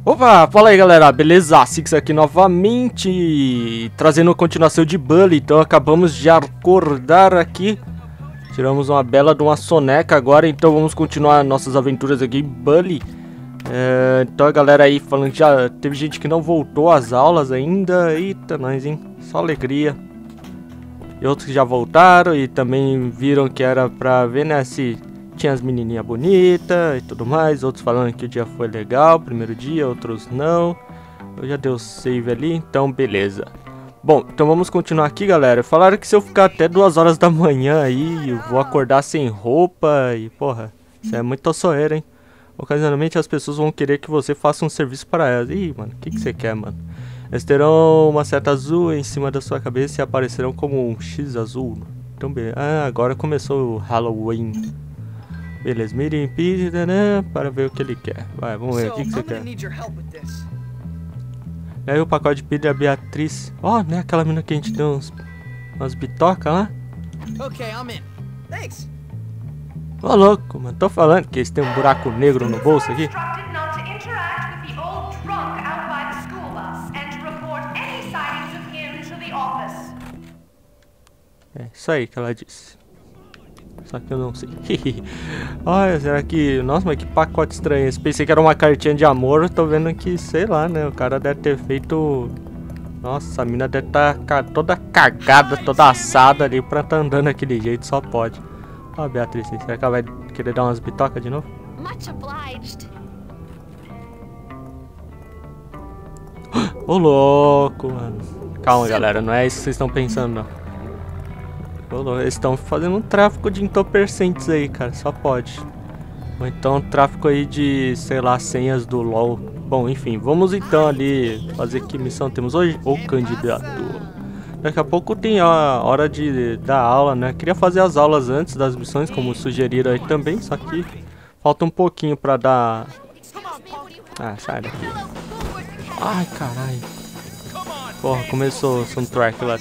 Opa, fala aí galera, beleza? Six aqui novamente, trazendo a continuação de Bully. Então acabamos de acordar aqui, tiramos uma bela de uma soneca agora, então vamos continuar nossas aventuras aqui em Bully. Então a galera aí falando que já teve gente que não voltou às aulas ainda, eita nós, hein? Só alegria. E outros que já voltaram e também viram que era pra ver, né, se tinha as menininhas bonitas e tudo mais. Outros falando que o dia foi legal, primeiro dia, outros não. Eu já dei o save ali, então beleza. Bom, então vamos continuar aqui, galera. Falaram que se eu ficar até 2 horas da manhã aí, eu vou acordar sem roupa e, porra, isso é muito tossoeira, hein? Ocasionalmente as pessoas vão querer que você faça um serviço para elas. Ih, mano, o que você quer, mano? Eles terão uma seta azul em cima da sua cabeça e aparecerão como um X azul. Então, beleza. Ah, agora começou o Halloween. Beleza, mire em pizza, né? Para ver o que ele quer. Vai, vamos ver, o que você quer. E aí o pacote de pizza da Beatriz. Ó, né? Aquela menina que a gente deu umas bitocas lá. Ô, louco, mano. Tô falando que eles têm um buraco negro no bolso aqui. É isso aí que ela disse. Só que eu não sei. Olha, será que... Nossa, mas que pacote estranho esse. Pensei que era uma cartinha de amor. Tô vendo que, sei lá, né? O cara deve ter feito... Nossa, a mina deve estar toda cagada, toda assada ali pra tá andando daquele jeito. Só pode. Ó, a Beatriz, será que ela vai querer dar umas bitocas de novo? Ô, louco, mano. Calma, galera. Não é isso que vocês estão pensando, não. Eles estão fazendo um tráfico de entorpecentes aí, cara, só pode. Ou então tráfico aí de, sei lá, senhas do LoL. Bom, enfim, vamos então ali fazer que missão temos hoje? O candidato. Daqui a pouco tem a hora de dar aula, né? Queria fazer as aulas antes das missões, como sugeriram aí também, só que falta um pouquinho pra dar... Ah, sai daqui. Ai, caralho. Porra, começou o soundtrack lá.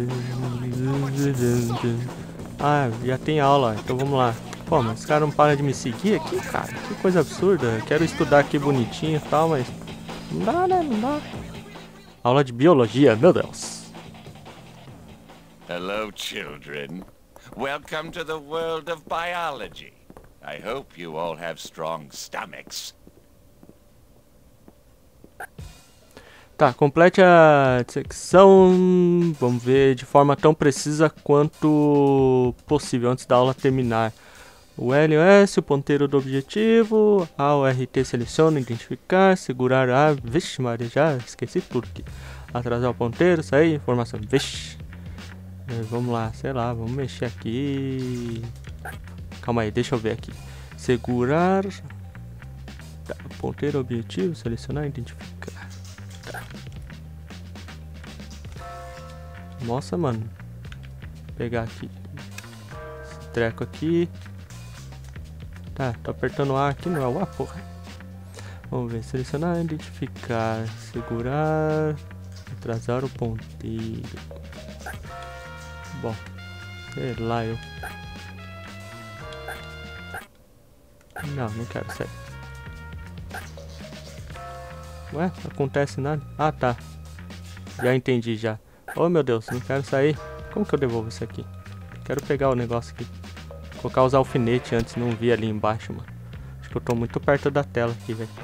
Ah, já tem aula, então vamos lá. Pô, mas os caras não param de me seguir aqui, cara. Que coisa absurda. Quero estudar aqui bonitinho e tal, mas... Não dá, né? Não dá. Aula de biologia, meu Deus. Hello, children. Welcome to the world of biology. I hope you all have strong stomachs. Tá, complete a secção, vamos ver, de forma tão precisa quanto possível antes da aula terminar. O L e o S, o ponteiro do objetivo, A, o RT seleciona, identificar, segurar A, vixe Maria, já esqueci tudo aqui. Atrasar o ponteiro, sair, informação, vixe. Vamos lá, sei lá, vamos mexer aqui. Calma aí, deixa eu ver aqui. Segurar, tá, ponteiro objetivo, selecionar, identificar. Nossa, mano. Vou pegar aqui esse treco aqui. Tá, tô apertando A aqui, não é o A, porra. Vamos ver, selecionar, identificar, segurar, atrasar o ponteiro. Bom, sei lá, eu... Não quero sair. Ué, não acontece nada. Ah, tá. Já entendi, já. Oh, meu Deus, não quero sair. Como que eu devolvo isso aqui? Quero pegar o negócio aqui. Colocar os alfinetes antes, não vi ali embaixo, mano. Acho que eu tô muito perto da tela aqui, velho.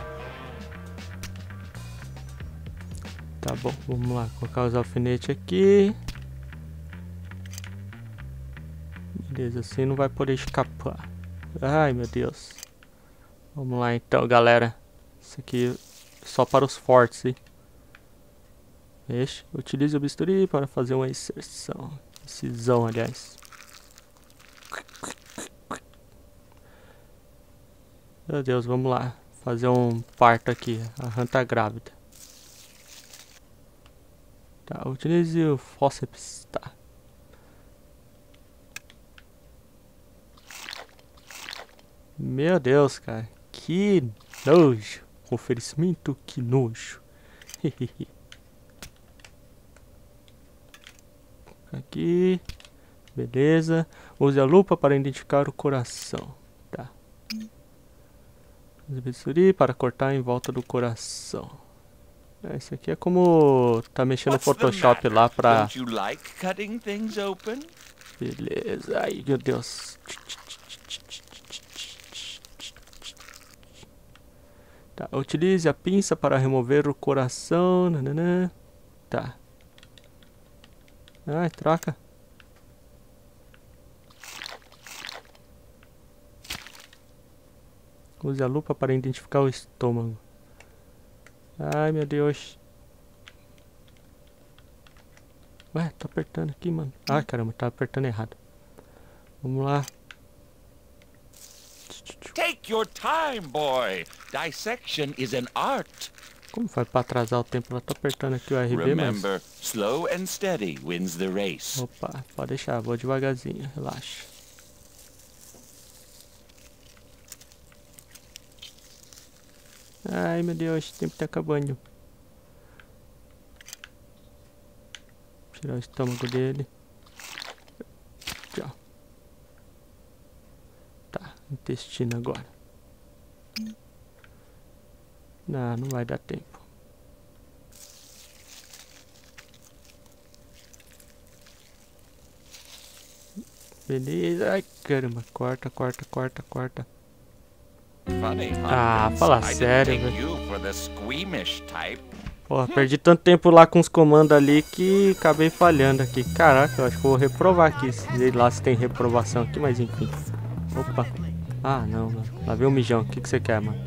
Tá bom, vamos lá. Colocar os alfinetes aqui. Beleza, assim não vai poder escapar. Ai, meu Deus. Vamos lá então, galera. Isso aqui... Só para os fortes, hein? Utilize o bisturi para fazer uma inserção. Incisão, aliás. Meu Deus, vamos lá. Fazer um parto aqui. A rã tá grávida. Tá, utilize o fórceps. Tá. Meu Deus, cara. Que nojo. Oferecimento, que nojo. Aqui. Beleza. Use a lupa para identificar o coração. Tá. Bisturi para cortar em volta do coração. Esse aqui é como tá mexendo no Photoshop lá pra... Don't you like cutting things open? Beleza, ai meu Deus. Tá, utilize a pinça para remover o coração. Nananã. Tá. Ai, troca. Use a lupa para identificar o estômago. Ai, meu Deus. Ué, tô apertando aqui, mano. Ai, caramba, tá apertando errado. Vamos lá. Take your time, boy. Dissection is an art. Como faz pra atrasar o tempo? Eu tô apertando aqui o RB, mas... Remember, slow and steady wins the race. Opa, pode deixar, vou devagarzinho, relaxa. Ai, meu Deus, o tempo tá acabando. Tirar o estômago dele. Tchau. Tá, intestino agora. Não, não vai dar tempo. Beleza, ai caramba, corta, corta, corta, corta. Funny, huh? Ah, fala I sério, didn't take velho. you for the squeamish type. Porra, perdi tanto tempo lá com os comandos ali que acabei falhando aqui. Caraca, eu acho que eu vou reprovar aqui. Sei lá se tem reprovação aqui, mas enfim. Opa. Ah, não, mano. Lá vem o mijão. O que você quer, mano?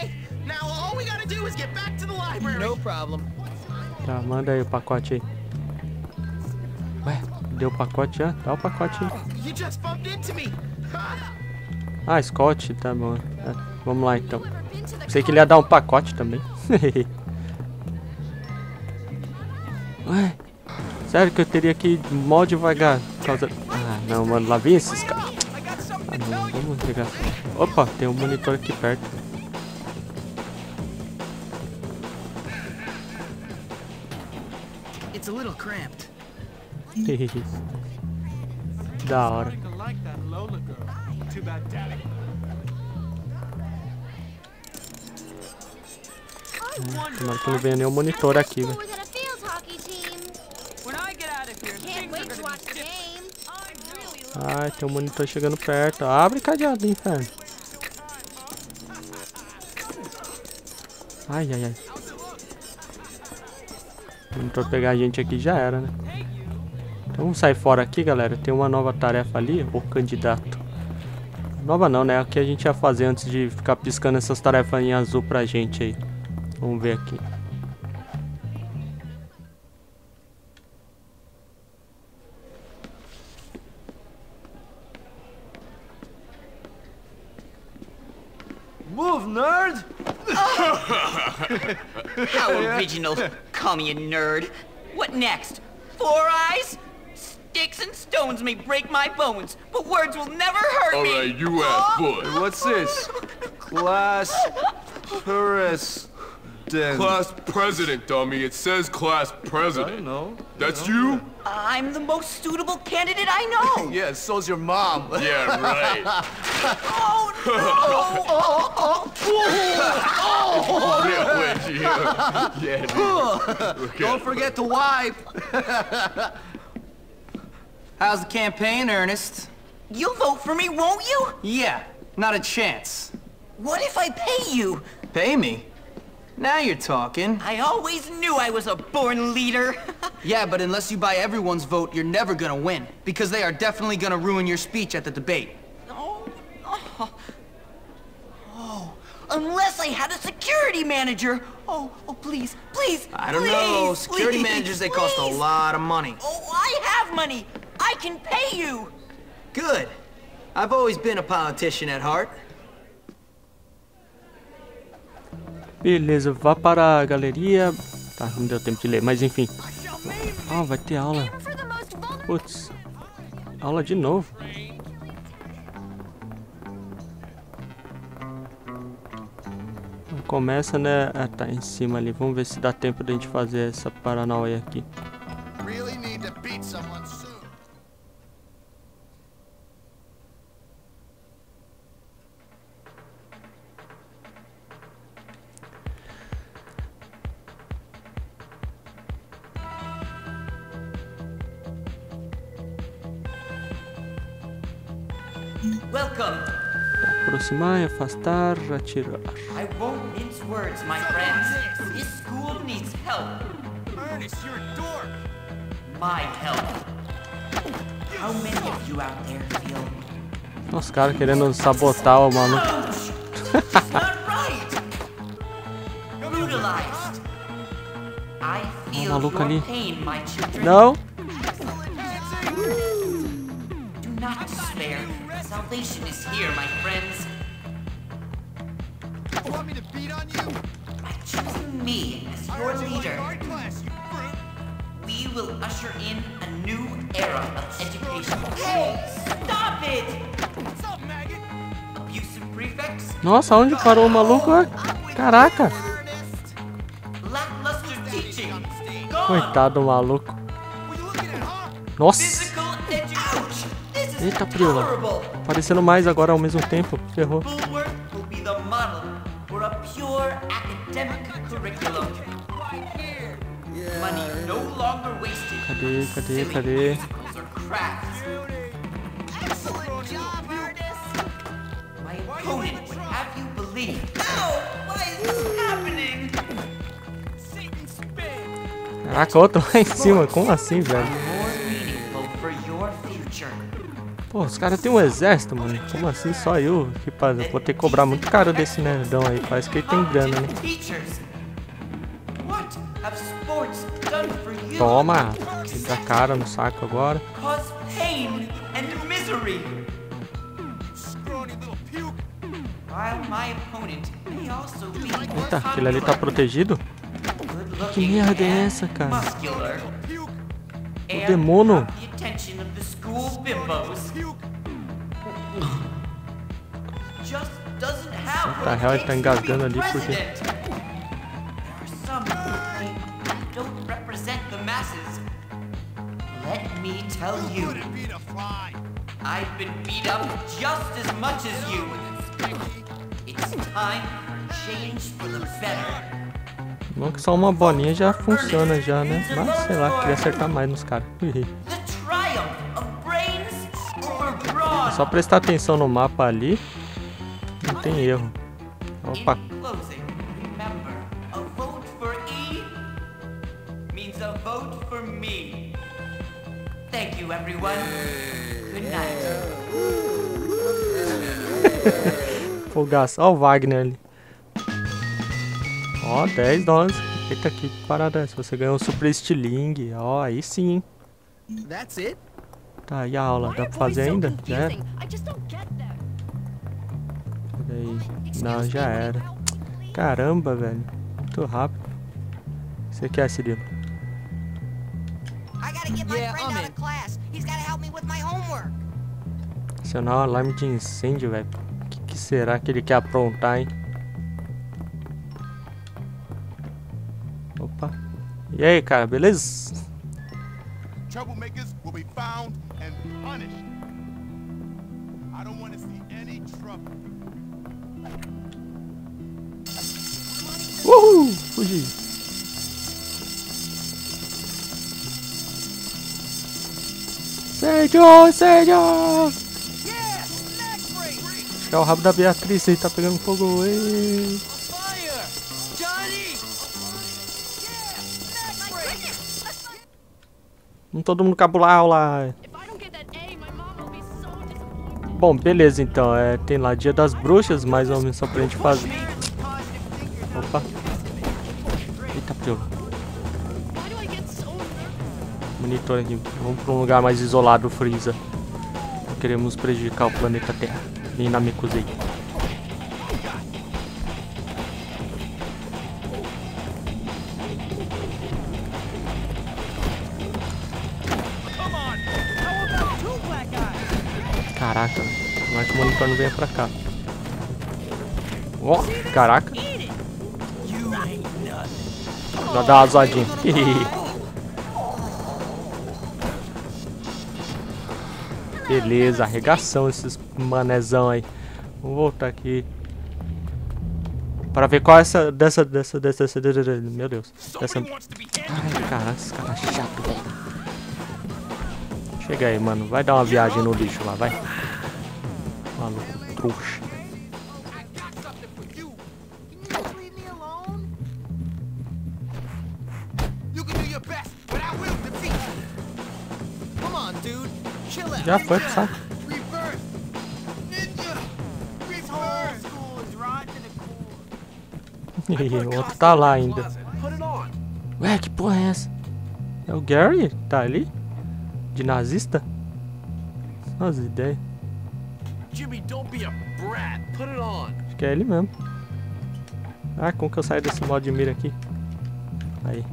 Tá, manda aí o pacote aí. Ué, deu o pacote já? Dá o pacote aí. Ah, Scott, tá bom. Vamos lá então. Pensei que ele ia dar um pacote também. Ué, sério que eu teria que ir mó devagar por causa... Ah, não, mano, lá vem esses caras. Ah, não, vamos pegar. Opa, tem um monitor aqui perto. It's a little cramped. Da hora. Tomara que não venha nenhum monitor aqui, velho. Ai, tem um monitor chegando perto. Abre cadeado, inferno. Ai, ai, ai. Se o monitor pegar a gente aqui já era, né? Então vamos sair fora aqui, galera. Tem uma nova tarefa ali, o candidato. Nova não, né? O que a gente ia fazer antes de ficar piscando essas tarefas em azul pra gente aí. Vamos ver aqui. Move, nerd! How original. Call me a nerd. What next? 4 eyes? Sticks and stones may break my bones, but words will never hurt me. Alright, you have fun. What's this? Class president. Class president, dummy. It says class I president. don't know. That's you? I'm the most suitable candidate I know. Yeah, so's your mom. Yeah, right. Oh, Yeah, wait, yeah, dude. Don't forget to wipe. How's the campaign, Ernest? you'll vote for me, won't you? Yeah, not a chance. What if I pay you? Pay me? Now you're talking. I always knew I was a born leader. Yeah, but unless you buy everyone's vote, you're never gonna win. Because they are definitely gonna ruin your speech at the debate. Oh, unless I had a security manager. Oh, please, please, I don't know. please, Security please, managers, they cost a please. lot of money. Oh, I have money. I can pay you. Good. I've always been a politician at heart. Beleza, vá para a galeria. Tá, não deu tempo de ler, mas enfim. Ah, vai ter aula. Putz, aula de novo. Começa, né? Ah, tá em cima ali. Vamos ver se dá tempo da gente fazer essa paranoia aqui. Really need to beat someone soon. Welcome. Aproximar, afastar, atirar. I won't mince words, my friends. This school needs help. Ernest, you're a dork. My help. How many of you out there feel Nossa, cara querendo sabotar o maluco. it's not right? Brutalized. I feel maluco your ali. pain, my children. Não. Do not despair. Salvation is here, my friends. You want me to beat on you? By choosing me as your leader, Art class, you fruit. we will usher in a new era of education. Hey, stop it! What's up, maggot? Abusive prefects, Nossa, onde parou o maluco? Caraca. Ernest. lackluster teaching, gone. Coitado do maluco. What you looking at, huh? Nossa. Physical education. This is Eita, Prila. intolerable. Aparecendo mais agora ao mesmo tempo. Ferrou. Schoolwork will be the model for a pure academic curriculum. Money no longer wasted. Cadê, cadê, Silly cadê? musicals or crafts. Excellent job, Ernest. My opponent would have you believe. No! Why is this happening? Satan spin. Caraca, outro lá em cima. Como assim, velho? More meaningful for your future. Pô, os caras têm um exército, mano. Como assim? Só eu? Que faz? Eu vou ter que cobrar muito caro desse nerdão aí. Parece que ele tem grana, né? Teachers, what have sports done for you? Toma. Ele dá cara no saco agora. Cause pain and misery. Scrawny little puke. While my opponent may also be Eita, aquele ali tá protegido? Que merda é essa, cara? muscular. O demônio. And the attention of the school bimbos. Just doesn't have What what the it hell, ele takes tá to engasgando be ali por quê? president. There are some who claim I don't represent the masses. Let me tell you, Couldn't beat a fly. I've been beat up just as much as you. It's time for change for the better. Não que só uma bolinha já funciona já, né? Mas sei lá, queria acertar mais nos caras. The triumph of brains over brawn. Só prestar atenção no mapa ali. Não tem erro. Opa. In closing, remember, a vote for E means a vote for me. Thank you, everyone. Good night. Folgaço. Ó o Wagner ali. Ó, 10 dólares. Eita, que parada é essa? Você ganhou um super estilingue. Ó, aí sim, hein? That's it? Tá, e a aula? Dá pra fazer ainda? Já era? Peraí. Não, já era. Caramba, velho. Muito rápido. Você quer, Cirilo? I gotta get my Yeah, friend I'm out in. of class. He's gotta help me with my homework. Acionar o alarme de incêndio, velho. O que será que ele quer aprontar, hein? Opa. E aí, cara, beleza? Troublemakers will be found and punished. I don't want to see any trouble. Uhul! Fugi. Incêndio! Incêndio! Acho que é o rabo da Beatriz, ele tá pegando fogo. Ei. Fire! Johnny! Vamos todo mundo cabular lá. Bom, beleza então. Tem lá Dia das Bruxas, mais ou menos só pra gente fazer. Opa. Eita, pio. Monitor aqui. Vamos pra um lugar mais isolado, Freeza. Não queremos prejudicar o planeta Terra. Nem na Mikusei. Caraca, mas que o monitor não venha pra cá. Ó, caraca. Já dá uma zoadinha. Beleza, arregação esses manezão aí. Vamos voltar aqui. Para ver qual é essa. Dessa. Meu Deus. Dessa. Ai, caraca, esse cara é chato, velho. Chega aí, mano. Vai dar uma viagem no lixo lá, vai. Maluco, trouxa. Já foi pro saco. O outro tá lá ainda. Ué, que porra é essa? É o Gary? Tá ali? De nazista? Nossa, ideia. Acho que é ele mesmo. Ah, como que eu saio desse modo de mira aqui? Aí.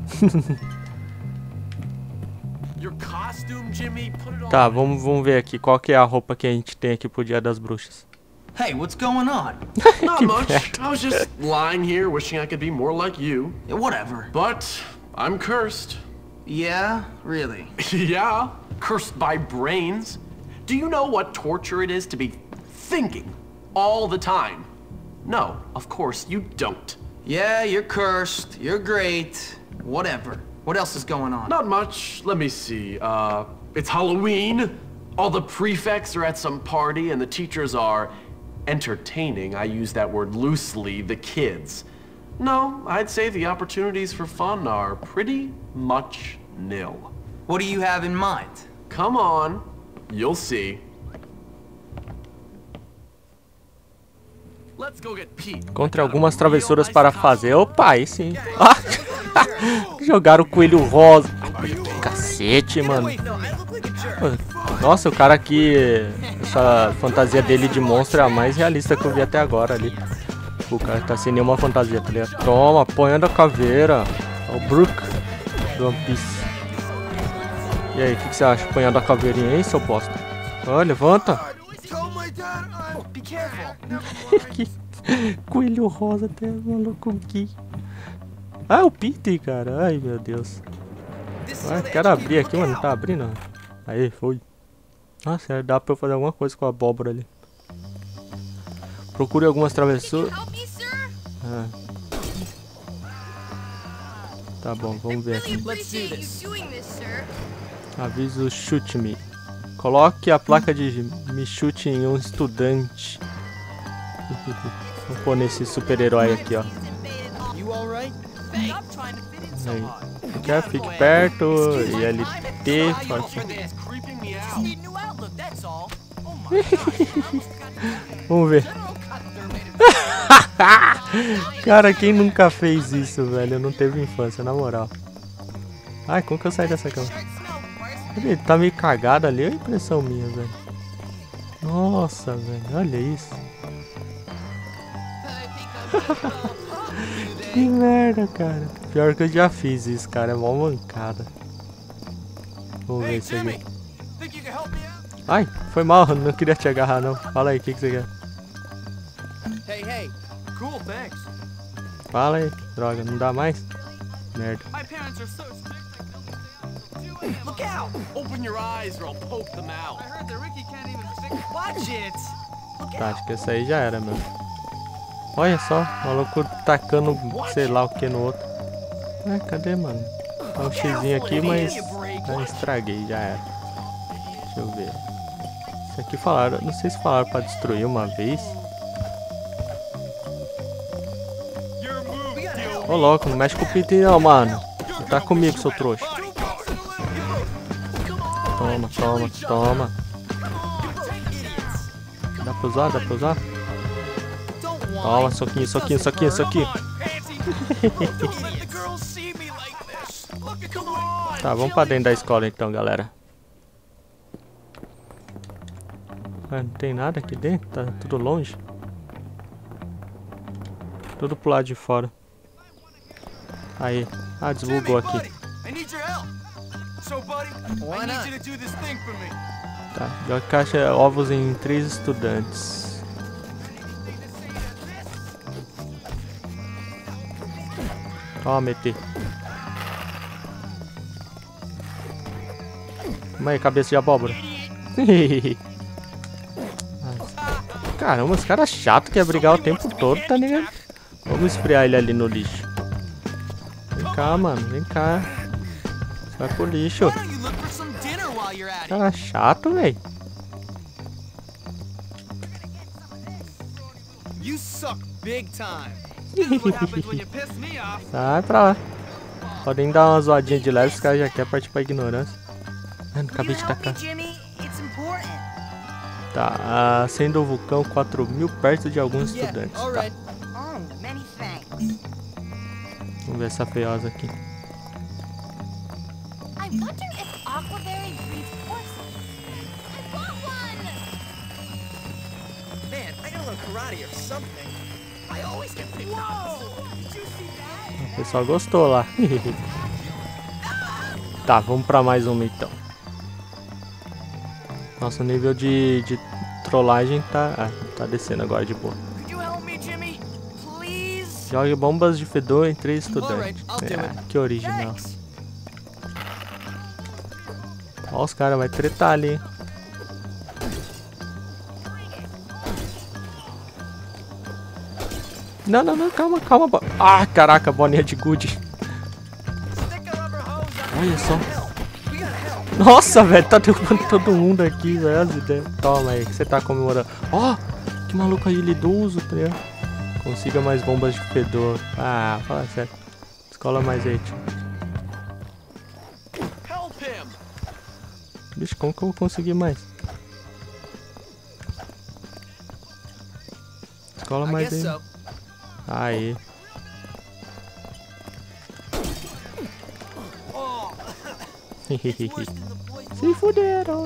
Tá, vamos ver aqui qual que é a roupa que a gente tem aqui pro Dia das Bruxas. Hey, what's going on? Not much. I was just lying here wishing I could be more like you. Yeah, whatever. But I'm cursed. Yeah, really? Yeah, cursed by brains. Do you know what torture it is to be thinking all the time? No, of course you don't. Yeah, you're cursed. You're great. Whatever. What else is going on? Not much. Let me see. It's Halloween. All the prefects are at some party and the teachers are entertaining. I use that word loosely, the kids. No, I'd say the opportunities for fun are pretty much nil. What do you have in mind? Come on, you'll see. Let's go get Pete. Encontre algumas travessuras para fazer. Opa, aí sim. Ah! Jogaram o coelho rosa. Cacete, mano. Nossa, o cara aqui, essa fantasia dele de monstro é a mais realista que eu vi até agora ali. O cara tá sem nenhuma fantasia, tá ligado? Toma, apanhando a caveira. É o Brook do One Piece. E aí, o que você acha? Apanhando a caveirinha, hein, seu bosta? Ó, levanta. Coelho rosa até, maluco aqui. Ah, é o Peter, cara. Ai, meu Deus. Ah, quero abrir aqui, mano. Não tá abrindo. Aí, foi. Nossa, dá pra eu fazer alguma coisa com a abóbora ali. Procure algumas travessuras. Ah. Tá bom, vamos ver aqui. Aviso Shoot Me. Coloque a placa de me chute em um estudante. Vou pôr nesse super-herói aqui, ó. Aí. Fique perto. E LT. Vamos ver. Cara, quem nunca fez isso, velho? Não teve infância, na moral. Ai, como que eu saí dessa cama? Ele tá meio cagado ali, é a impressão minha, velho. Nossa, velho, olha isso. Que merda, cara. Pior que eu já fiz isso, cara. É mó mancada. Vamos ver isso aqui. Ai, foi mal, não queria te agarrar, não. Fala aí, o que você quer? Fala aí, droga, não dá mais? Merda. Look out! Open your eyes or I'll poke them out. I heard that Ricky can't even fix. Watch it. Tá, acho que essa aí já era, meu. Olha só, o maluco tacando sei lá o que no outro. Ah, cadê, mano? Tá um xizinho aqui, mas já estraguei, já era. Deixa eu ver. Isso aqui falaram, não sei se falaram pra destruir uma vez. Ô louco, não mexe com o Peter não, mano. Tá comigo, seu trouxa. Toma, toma, toma. Dá pra usar? Dá pra usar? Toma, soquinho, soquinho, soquinho, soquinho. Tá, vamos pra dentro da escola então, galera. Ah, não tem nada aqui dentro? Tá tudo longe? Tudo pro lado de fora. Aí. Ah, desbugou aqui. Tá, joga caixa ovos em 3 estudantes. Toma, ET. Toma aí, cabeça de abóbora. Caramba, esse cara chato quer brigar o tempo todo, tá ligado? Vamos esfriar ele ali no lixo. Vem cá, mano, vem cá. Vai pro lixo. Cara chato, velho. You suck big time. This is what happens when you piss me off. Sai pra lá. Podem dar uma zoadinha de leve, os caras já querem partir pra ignorância. Mano, acabei de tacar. Tá, acendo o vulcão 4.000 perto de alguns estudantes. Tá. Vamos ver essa feiosa aqui. O pessoal gostou lá. Tá, vamos pra mais uma então. Nosso nível de trollagem tá descendo agora de boa. Jogue bombas de fedor em 3 estudantes. Que original. Ó, os caras vai tretar ali. Não, calma. Ah, caraca, bolinha de gude. Olha só. Nossa, velho, tá derrubando todo mundo aqui, velho. Toma aí, que você tá comemorando. Ó, que maluco agilidoso, tá ligado? Consiga mais bombas de fedor. Ah, fala sério. Escola mais hate. Bicho, como que eu vou conseguir mais? Escola mais hate. Aí. Se fuderam.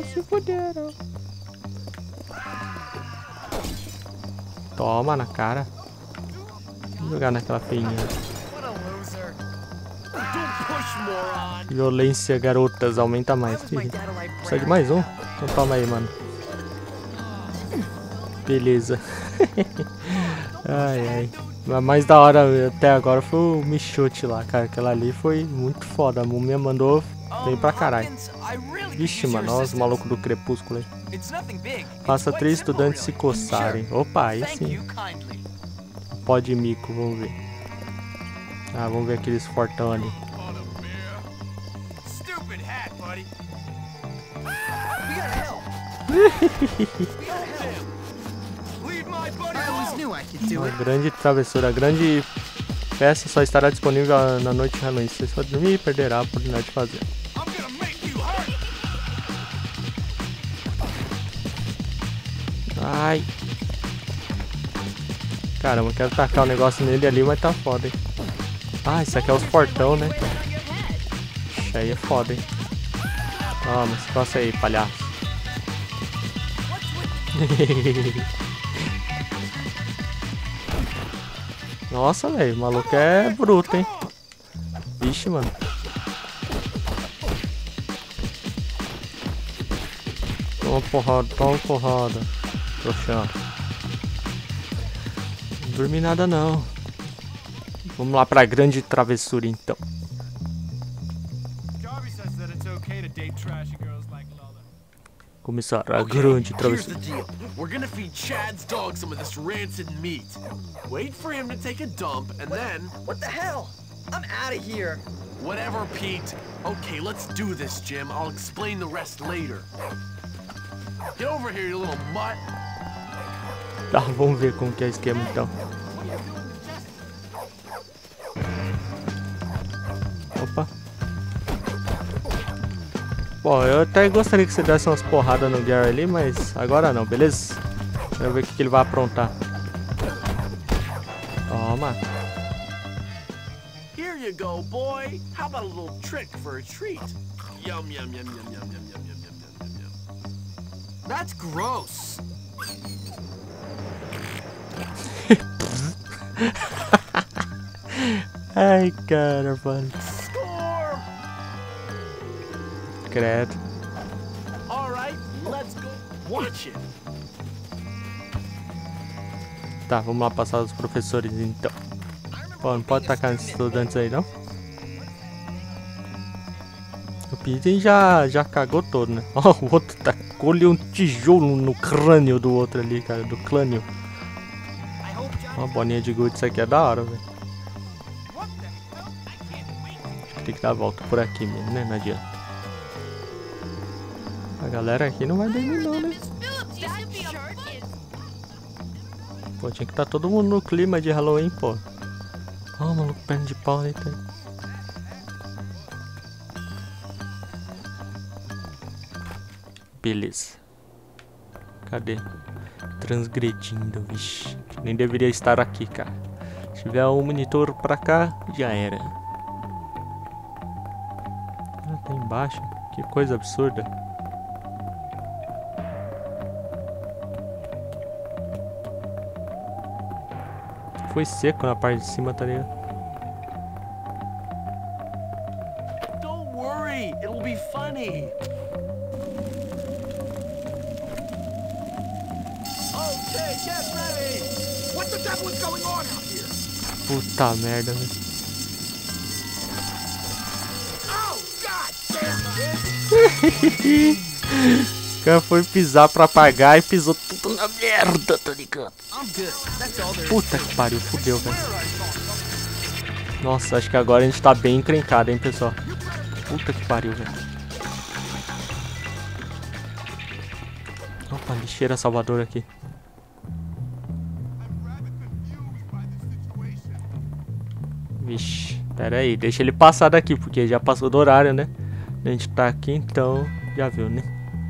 Toma na cara. Vou jogar naquela feinha. Violência, garotas, aumenta mais. Precisa de mais um? Então toma aí, mano. Beleza. Ai. Mas mais da hora até agora foi o Michote lá, cara. Aquela ali foi muito foda. A múmia mandou bem pra caralho. Vixe, mano, olha os malucos do crepúsculo aí. Faça 3 estudantes se coçarem. Opa, aí sim. Pó de mico, vamos ver. Ah, vamos ver aqueles fortão ali. Uma grande travessura, a grande peça só estará disponível na noite de Halloween. Se você for dormir, perderá a oportunidade de fazer. Ai. Caramba, eu quero tacar o negócio nele ali, mas tá foda, hein. Ah, isso aqui é os portão, né? Isso aí é foda, hein. Toma, esse negócio aí, palhaço. Nossa, velho, o maluco é bruto, hein. Vixe, mano. Toma porrada. Trouxão. Não dormi nada, não. Vamos lá pra grande travessura, então. Começar a grande travessura. We're gonna feed Chad's dog some of this rancid meat. Wait for him to take a dump, and then... What the hell? I'm out of here. Whatever, Pete. Okay, let's do this, Jim. I'll explain the rest later. Get over here, you little mutt. Tá, vamos ver como que é o esquema, então. Opa. Bom, eu até gostaria que você desse umas porradas no Gary ali, mas agora não, beleza? Quero ver o que ele vai aprontar. Toma. Here you go, boy. How about a little trick for a treat? Yum, yum, yum, yum, yum, yum, yum, yum, yum, yum. That's gross. Ai, cara, mano. Score! Credo. All right, let's go. Watch it. Tá, vamos lá passar os professores, então. Pô, não pode tacar nesses estudantes aí, não? O Peter já cagou todo, né? Ó, o outro tacou-lhe um tijolo no crânio do outro ali, cara, do crânio. Uma bolinha de gude, isso aqui é da hora, velho. Acho que tem que dar a volta por aqui mesmo, né? Não adianta. A galera aqui não vai dormir não, né? Pô, tinha que estar todo mundo no clima de Halloween, pô. Ó, maluco, perna de pau, né? Beleza. Cadê? Transgredindo, vixi. Nem deveria estar aqui, cara. Se tiver um monitor pra cá, já era. Ah, tá embaixo. Que coisa absurda. Foi seco na parte de cima, tá ligado? Don't worry, it'll be funny. Okay, get ready. What the devil is going on out here? Puta merda, velho. Oh, God damn it! O cara foi pisar pra apagar e pisou tudo na merda, tá ligado? Puta que pariu, fudeu, velho. Nossa, acho que agora a gente tá bem encrencado, hein, pessoal. Puta que pariu, velho. Opa, lixeira Salvador aqui. Vixe, pera aí, deixa ele passar daqui, porque já passou do horário, né? A gente tá aqui, então já viu, né?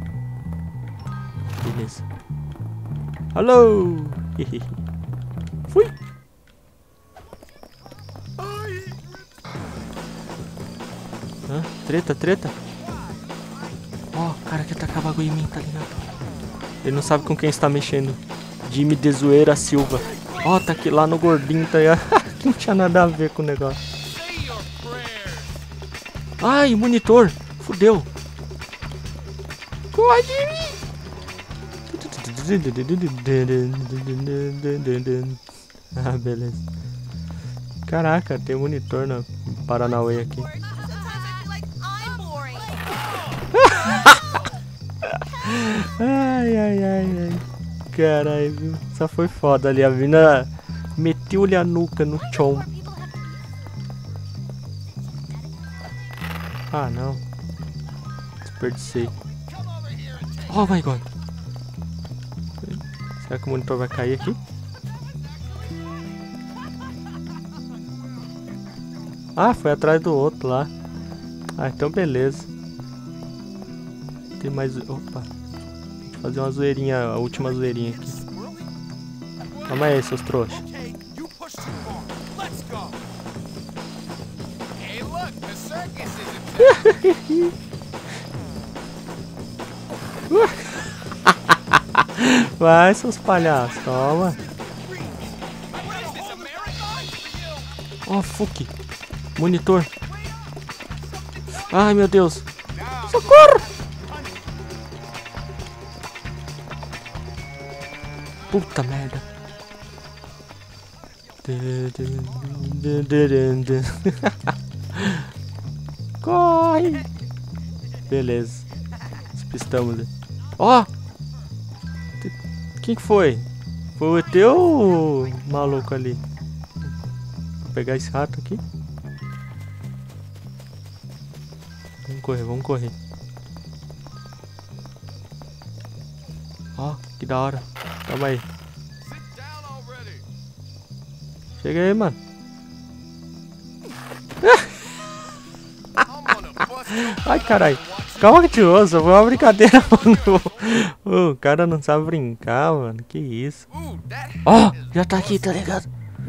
Beleza. Alô! Fui! Hã? Treta, treta? Ó, o cara quer tacar bagulho em mim, tá ligado? Ele não sabe com quem está mexendo. Jimmy de Zoeira Silva. Ó, tá aqui lá no gordinho, tá ligado? Não tinha nada a ver com o negócio. Ai, monitor! Fudeu! Corre, Jimmy! Ah, beleza. Caraca, tem monitor no Paranauê aqui. Ai, ai, ai, ai. Caralho, viu? Só foi foda ali. A mina meteu-lhe a nuca no chão. Ah, não. Desperdicei. Oh my god. Será que o monitor vai cair aqui? Ah, foi atrás do outro lá. Ah, então beleza. Tem mais... Opa. Deixa eu fazer uma zoeirinha, a última zoeirinha aqui. Calma aí, seus trouxas. Vai, seus palhaços, toma. Ó, fuck. Monitor. Ai, meu Deus. Socorro! Puta merda. Corre! Beleza. Despistamos. Ó! Quem que foi? Foi o ET ou o maluco ali? Vou pegar esse rato aqui. Vamos correr, vamos correr. Ó, que da hora. Calma aí. Chega aí, mano. Ai, caralho. Calma, tioso. Foi uma brincadeira, mano. O cara não sabe brincar, mano. Que isso. Ó, já tá aqui, tá ligado?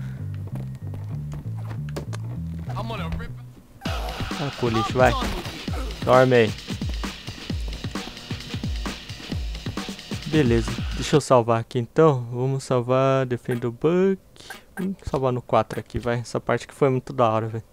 Ah, pô, lixo, vai. Dorme aí. Beleza. Deixa eu salvar aqui, então. Vamos salvar Defend the Bug. Vamos salvar no 4 aqui, vai. Essa parte que foi muito da hora, velho.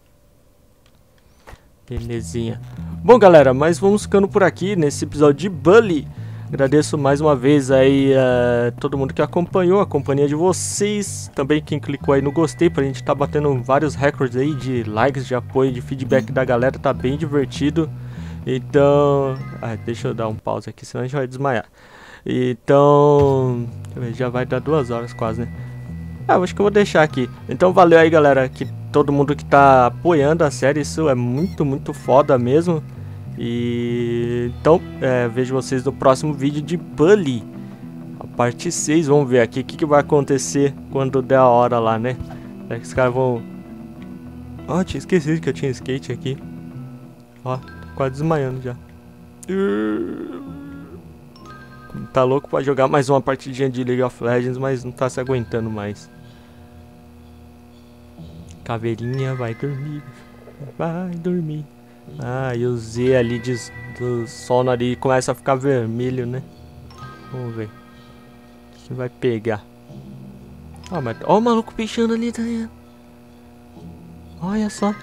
Belezinha. Bom, galera, mas vamos ficando por aqui nesse episódio de Bully. Agradeço mais uma vez aí todo mundo que acompanhou, a companhia de vocês. Também quem clicou aí no gostei, pra gente tá batendo vários recordes aí de likes, de apoio, de feedback da galera. Tá bem divertido. Então... deixa eu dar um pause aqui, senão a gente vai desmaiar. Então... já vai dar 2 horas quase, né? Acho que eu vou deixar aqui. Então valeu aí, galera, que todo mundo que tá apoiando a série. Isso é muito, muito foda mesmo. E então, vejo vocês no próximo vídeo de Bully. parte 6, vamos ver aqui o que vai acontecer quando der a hora lá, né? Será que os caras vão... Ó, tinha esquecido que eu tinha skate aqui. Ó, tô quase desmaiando já. Tá louco pra jogar mais uma partidinha de League of Legends, mas não tá se aguentando mais. Caveirinha vai dormir. Vai dormir. Ah, e o Z ali do sono ali começa a ficar vermelho, né? Vamos ver. O que vai pegar? Ó, mas... Ó o maluco pichando ali, tá aí. Olha só.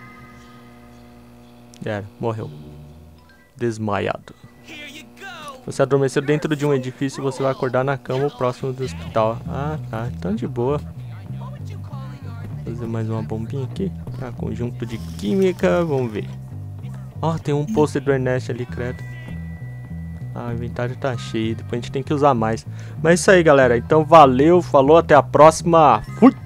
Morreu. Desmaiado. Você adormeceu dentro de um edifício e você vai acordar na cama próximo do hospital. Ah, tá. Então de boa. Vou fazer mais uma bombinha aqui. Ah, conjunto de química. Vamos ver. Ó, tem um pôster do Ernest ali, credo. Ah, o inventário tá cheio. Depois a gente tem que usar mais. Mas é isso aí, galera. Então valeu, falou, até a próxima. Fui!